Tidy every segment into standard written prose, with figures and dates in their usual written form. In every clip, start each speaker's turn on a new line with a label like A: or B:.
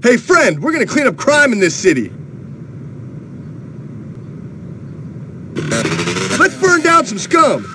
A: Hey, friend, we're gonna clean up crime in this city. Let's burn down some scum.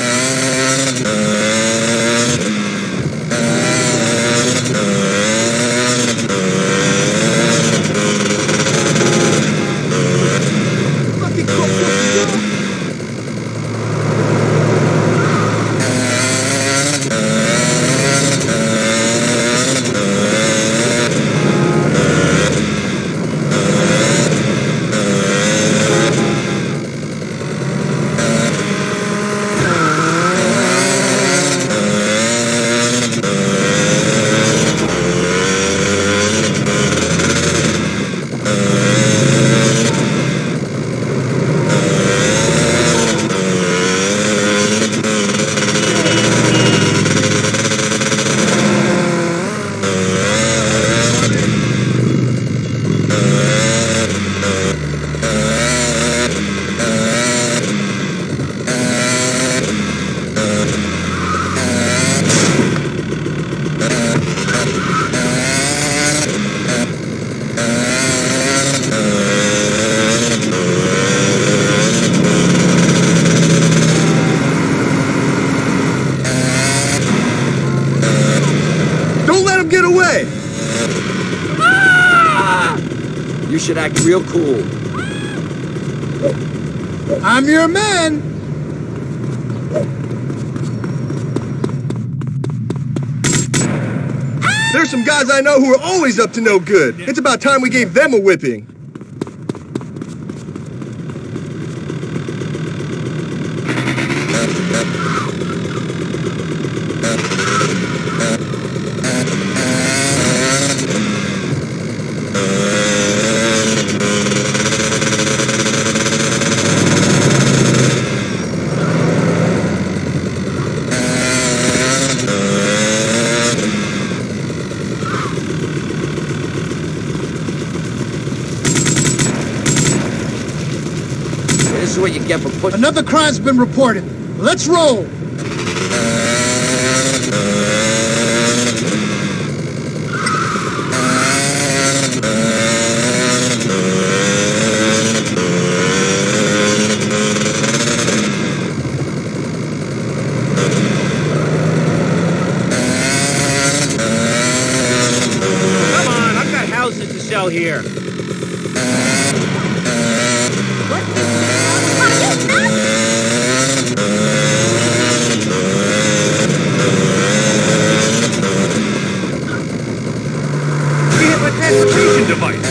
A: Get away!
B: Ah! You should act real cool.
C: I'm your man!
A: There's some guys I know who are always up to no good. It's about time we gave them a whipping.
B: This is what you get for pushing.
C: Another crime's been reported. Let's roll!
D: Come on, I've got houses to sell here. We have a transportation device.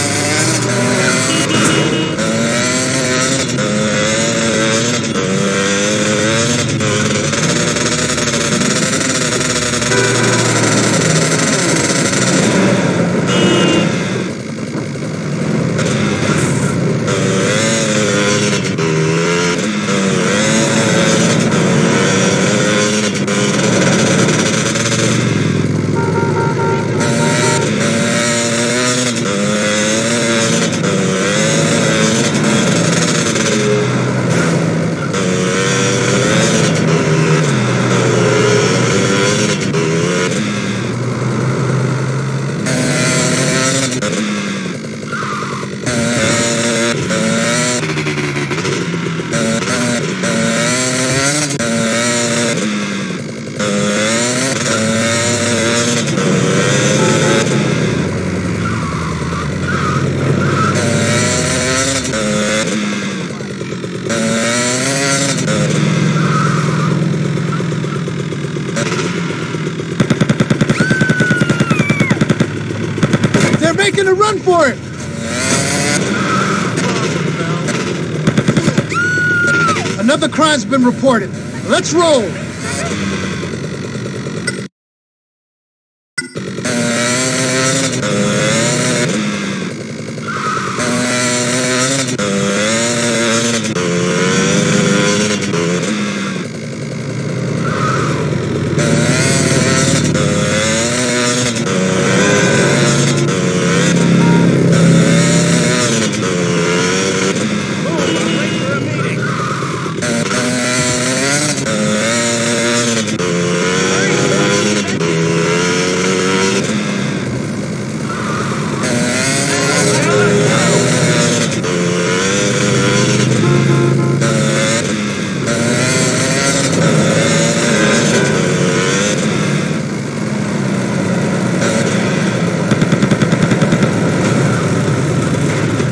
C: They're making a run for it! Another crime's been reported. Let's roll!
D: I'm late for a meeting.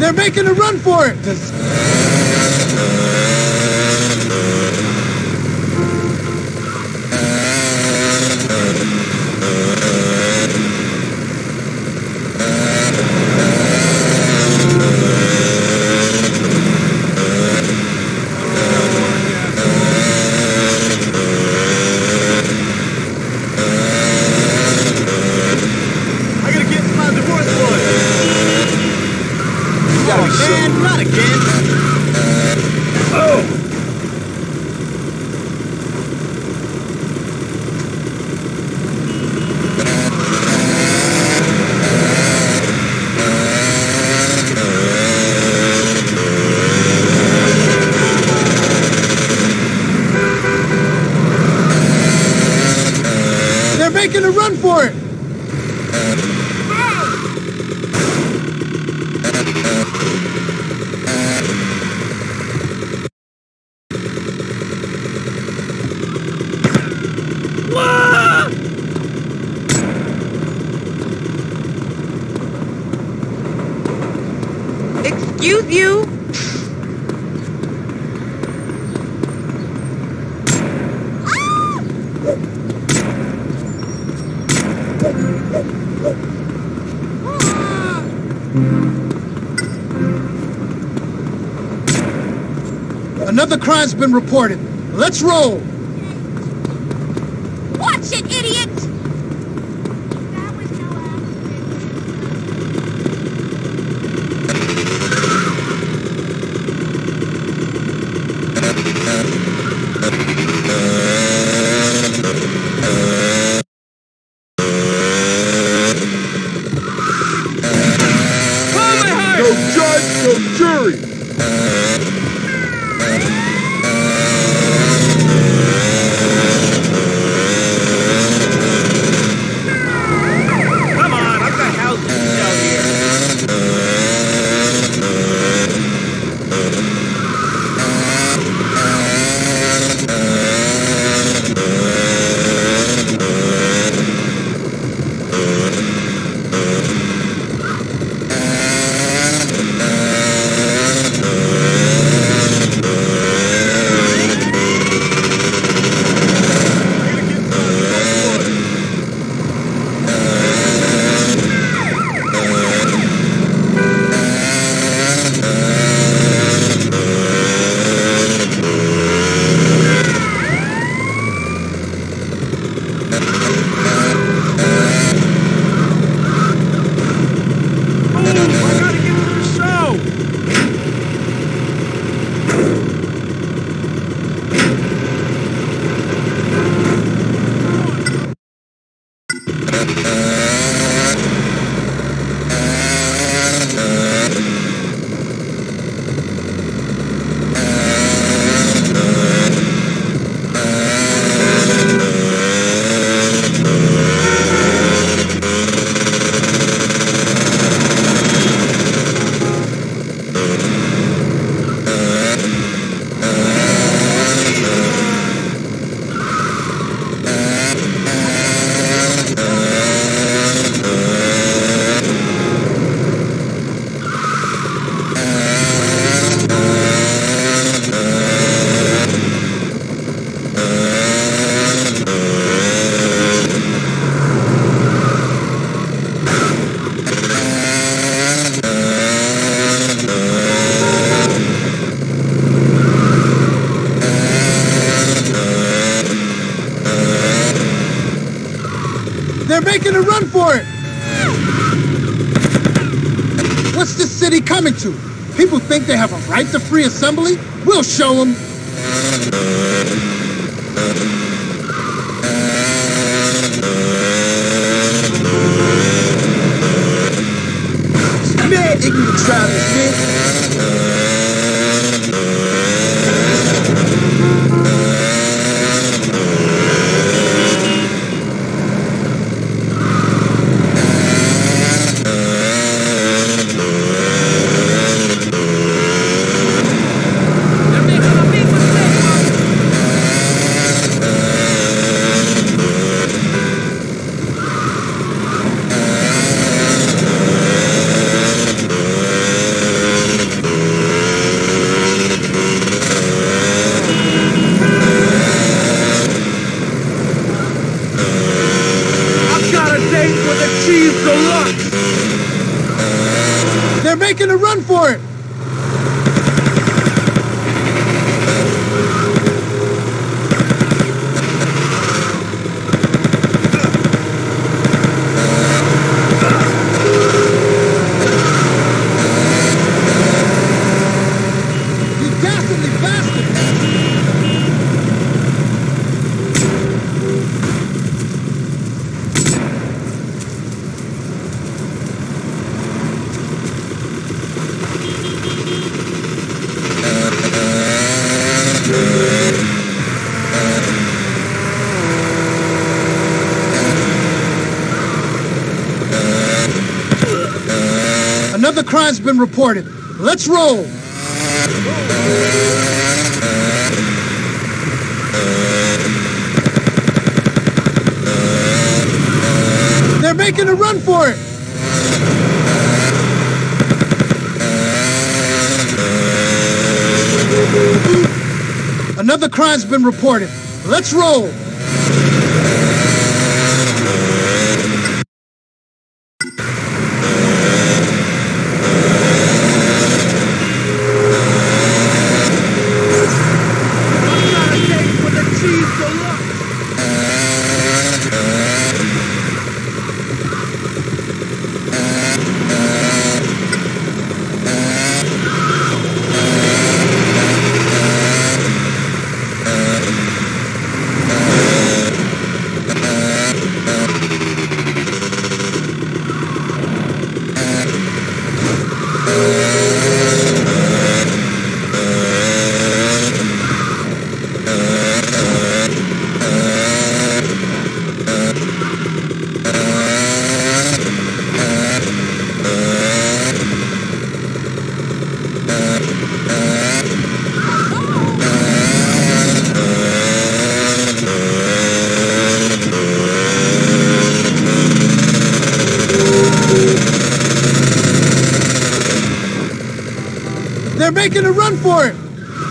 C: They're making a run for it!
D: I gotta get my divorce lawyer. Oh, man, not again. Oh!
C: They're making a run for it!
E: Excuse you?
C: Another crime's been reported. Let's roll!
E: Watch it, idiot!
A: No judge, no jury!
D: Come on, I've got houses to sell here. I gotta get to the show!
C: They're making a run for it! What's this city coming to? People think they have a right to free assembly? We'll show them!
B: Man, ignorant Travis, man. Deluxe!
C: They're making a run for it! You dastardly bastard! Another crime's been reported. Let's roll! They're making a run for it! Another crime's been reported. Let's roll! They're making a run for it!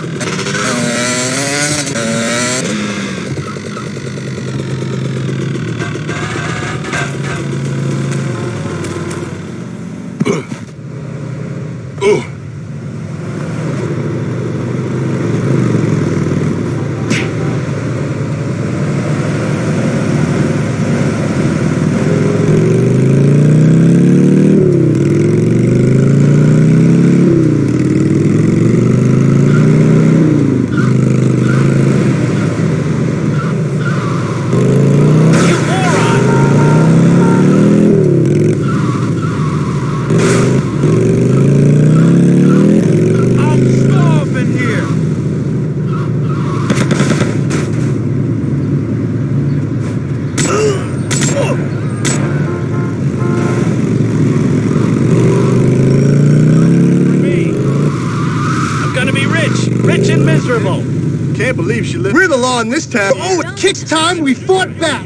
D: Rich and miserable.
A: Can't believe she lived. We're the law in this town.
C: Oh, it kicks time we fought back!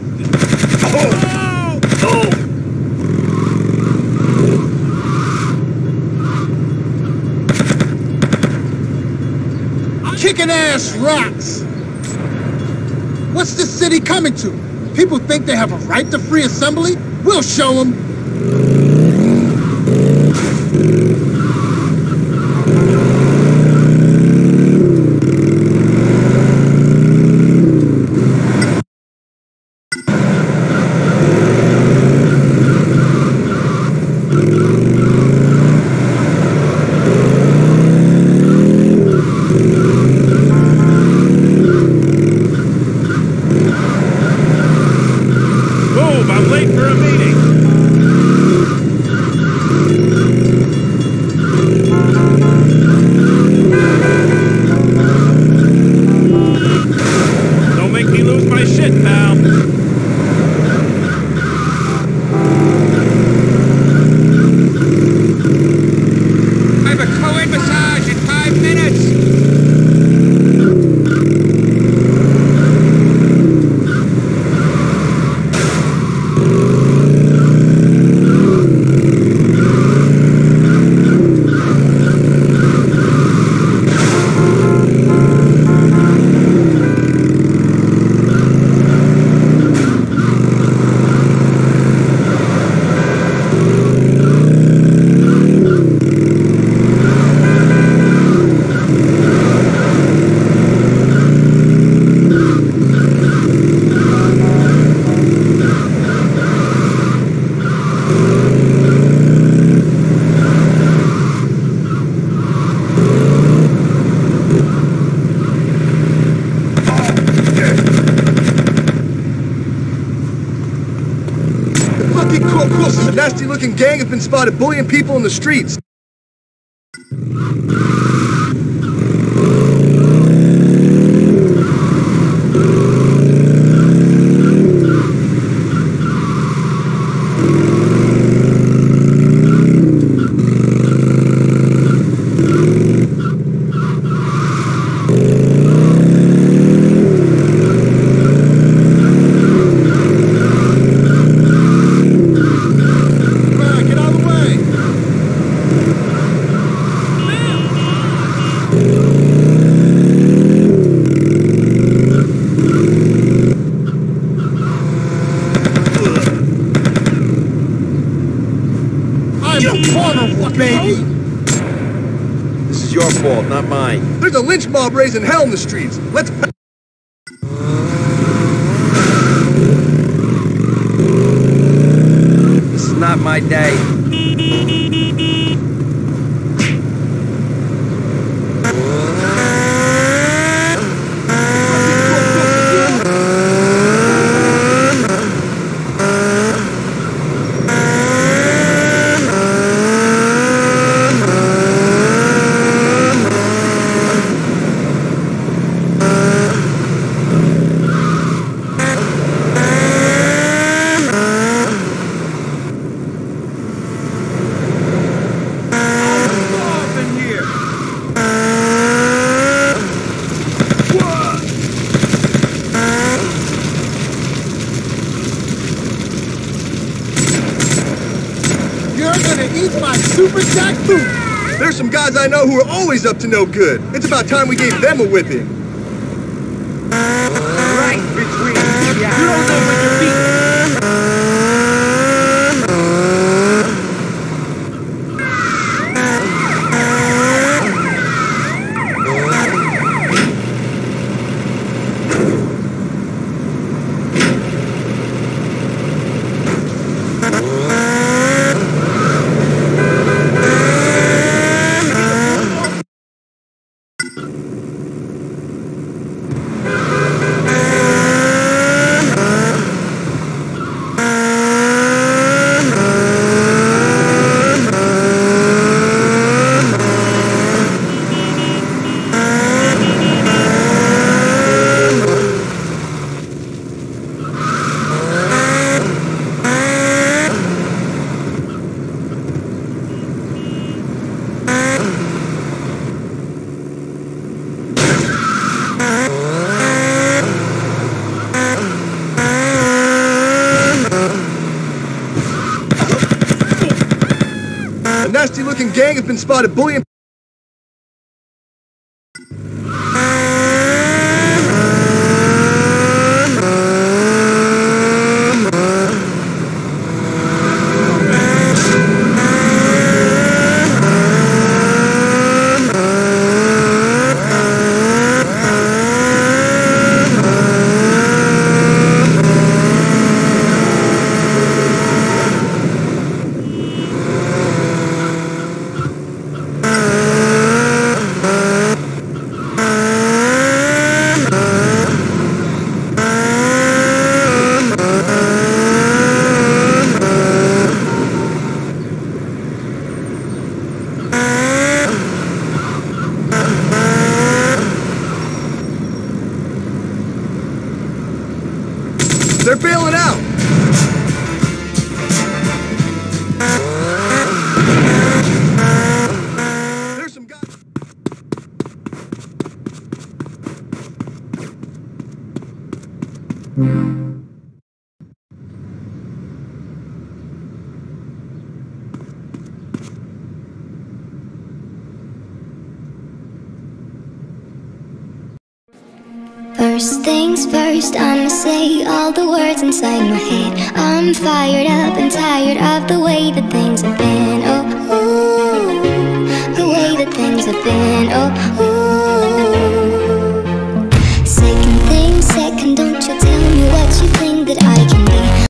C: Kicking ass rocks! What's this city coming to? People think they have a right to free assembly? We'll show them!
D: I'm late for a meeting.
A: nasty-looking gang have been spotted bullying people in the streets.
D: This is your fault, not mine.
A: There's a lynch mob raising hell in the streets. Let's...
D: This is not my day.
C: Super jackfruit!
A: There's some guys I know who are always up to no good. It's about time we gave them a whipping.
D: Right between you. You don't know when you're beaten.
A: A nasty-looking gang have been spotted bullying... They're bailing out! There's some guys...
F: First things first, I'ma say all the words inside my head. I'm fired up and tired of the way that things have been. Oh, ooh, the way that things have been. Oh,